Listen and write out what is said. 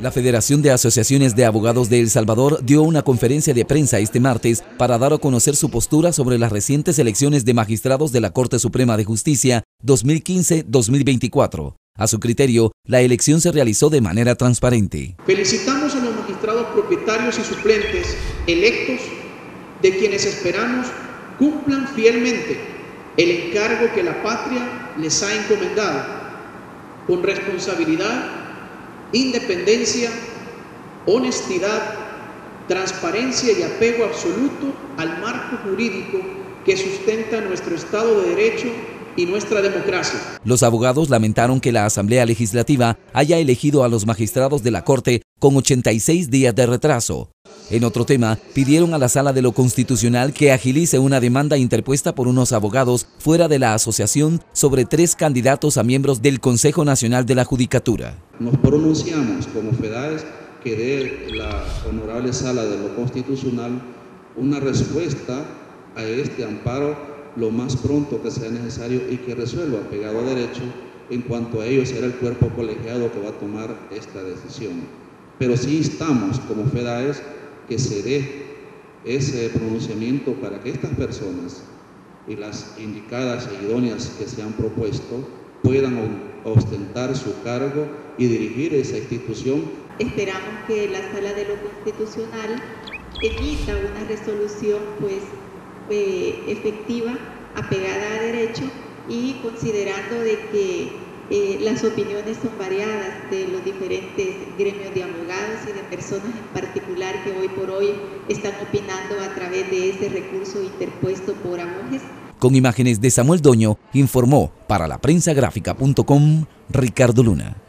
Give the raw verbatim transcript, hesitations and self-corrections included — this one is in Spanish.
La Federación de Asociaciones de Abogados de El Salvador dio una conferencia de prensa este martes para dar a conocer su postura sobre las recientes elecciones de magistrados de la Corte Suprema de Justicia dos mil quince dos mil veinticuatro. A su criterio, la elección se realizó de manera transparente. Felicitamos a los magistrados propietarios y suplentes electos, de quienes esperamos cumplan fielmente el encargo que la patria les ha encomendado, con responsabilidad, independencia, honestidad, transparencia y apego absoluto al marco jurídico que sustenta nuestro Estado de Derecho y nuestra democracia. Los abogados lamentaron que la Asamblea Legislativa haya elegido a los magistrados de la Corte con ochenta y seis días de retraso. En otro tema, pidieron a la Sala de lo Constitucional que agilice una demanda interpuesta por unos abogados fuera de la asociación sobre tres candidatos a miembros del Consejo Nacional de la Judicatura. Nos pronunciamos como FEDAES que dé la Honorable Sala de lo Constitucional una respuesta a este amparo lo más pronto que sea necesario y que resuelva pegado a derecho. En cuanto a ello, será el cuerpo colegiado que va a tomar esta decisión. Pero sí instamos como FEDAES que se dé ese pronunciamiento para que estas personas y las indicadas e idóneas que se han propuesto puedan ostentar su cargo y dirigir esa institución. Esperamos que la Sala de lo Constitucional emita una resolución pues eh, efectiva, apegada a derecho y considerando de que Eh, las opiniones son variadas de los diferentes gremios de abogados y de personas en particular que hoy por hoy están opinando a través de ese recurso interpuesto por AMOGES. Con imágenes de Samuel Doño, informó para la prensa gráfica punto com Ricardo Luna.